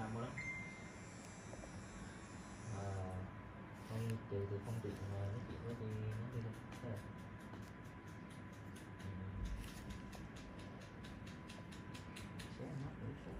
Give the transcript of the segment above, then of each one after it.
năm rồi đó. Thôi chị thì không tiện nói chuyện với chị nó đi đâu. Thế là số mắt đủ số.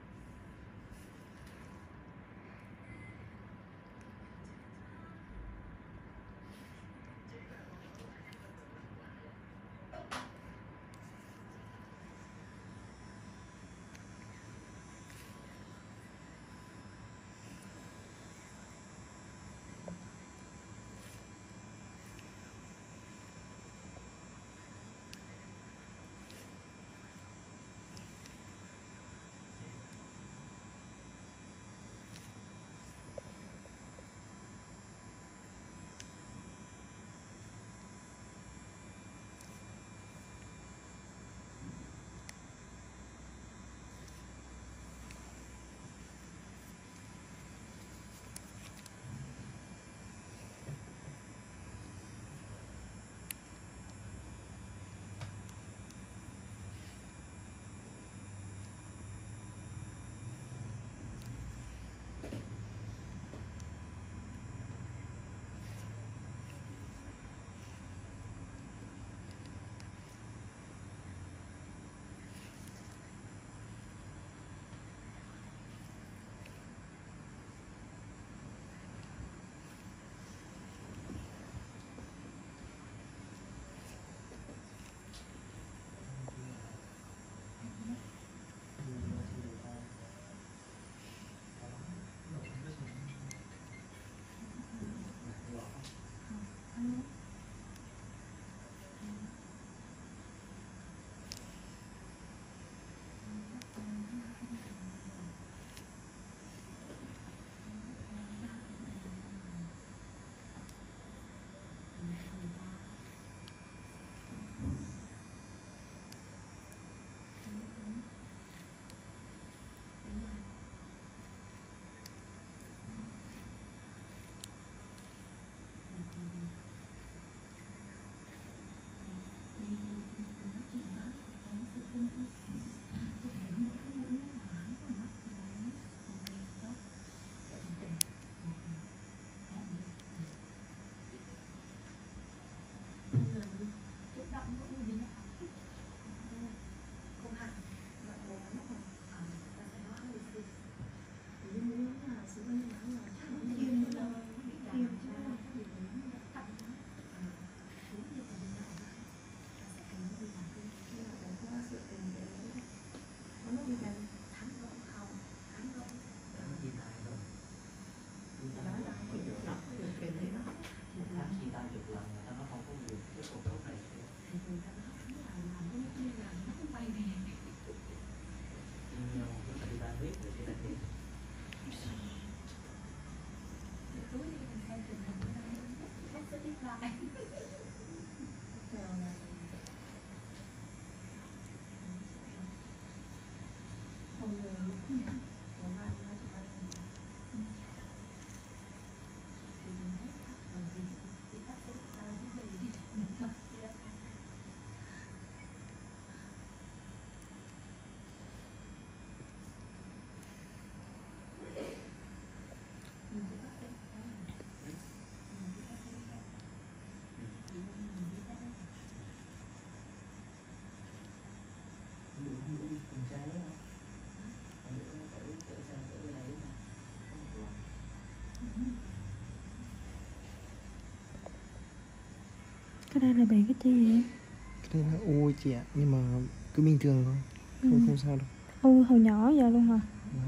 Cái đây là bị cái chi vậy? Cái này là u chị ạ, nhưng mà cứ bình thường thôi, không sao đâu. U hồi nhỏ giờ luôn hả?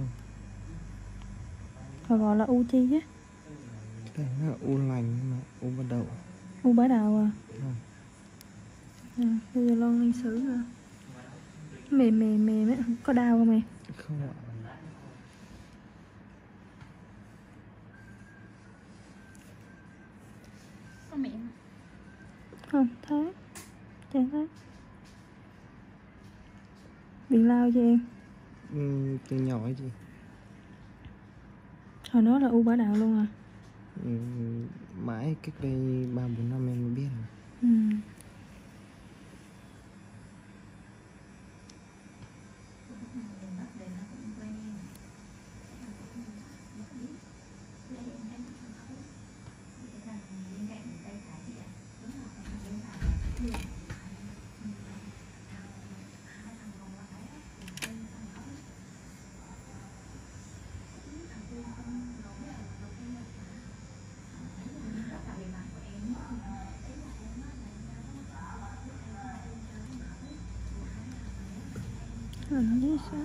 Họ gọi là u chi chứ? Cái này là u lành, nhưng mà u bắt đầu. U bả đầu à? Bây giờ Loan đang xử rồi. Mềm á, có đau không em? Không ạ. Có miệng không? Thấy chẳng thấy. Bị lao cho em? Từ nhỏ ấy chị. Hồi đó là u bả đạo luôn à? Mãi cách đây 3-4 năm em mới biết rồi. Làm gì sao?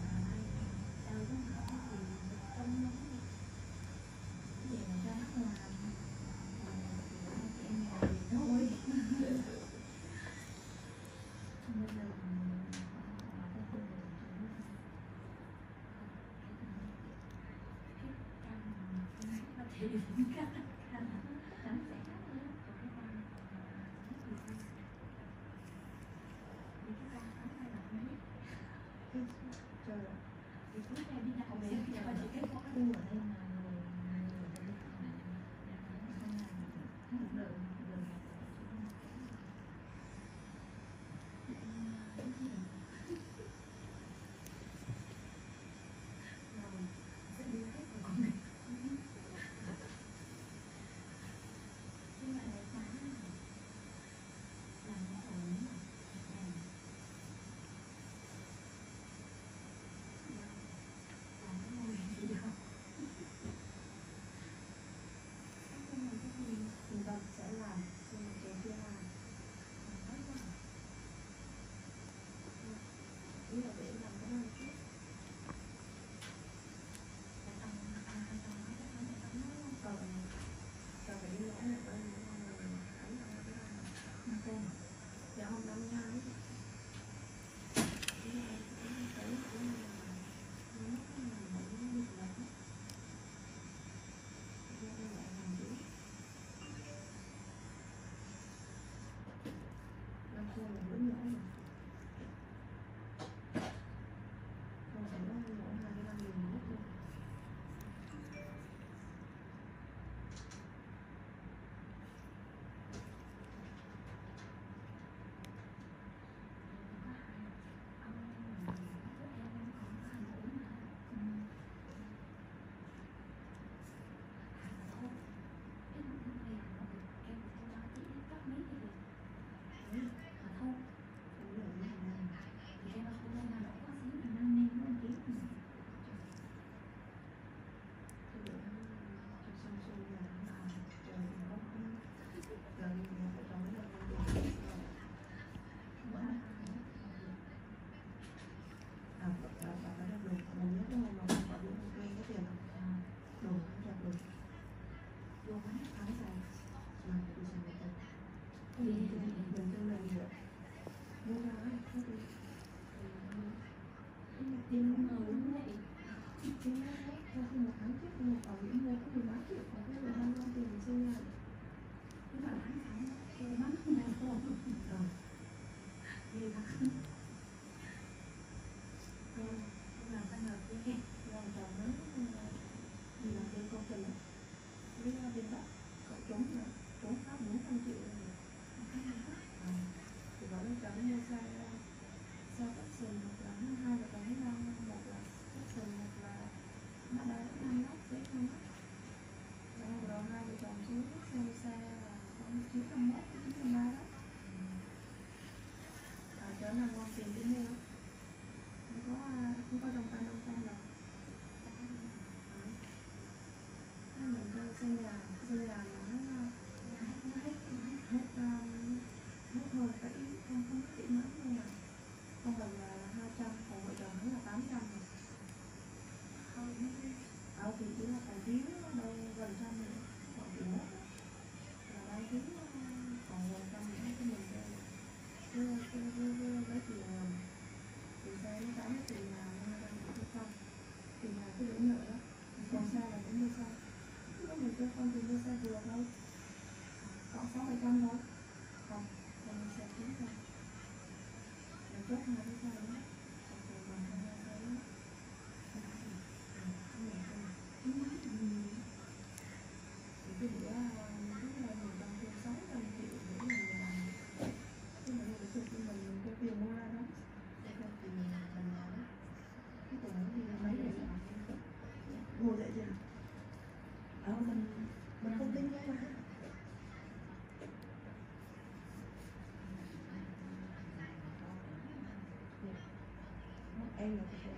Em là cái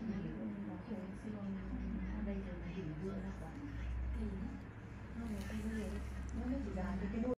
đây rồi mà nghỉ vừa ra quá thì nó chỉ là cái đôi